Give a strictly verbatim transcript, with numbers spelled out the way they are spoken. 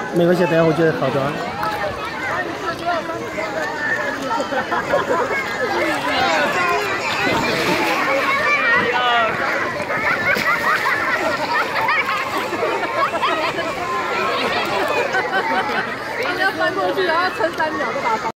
没关系，等下我就好的。 你要翻过去，然后撑三秒就把它翻。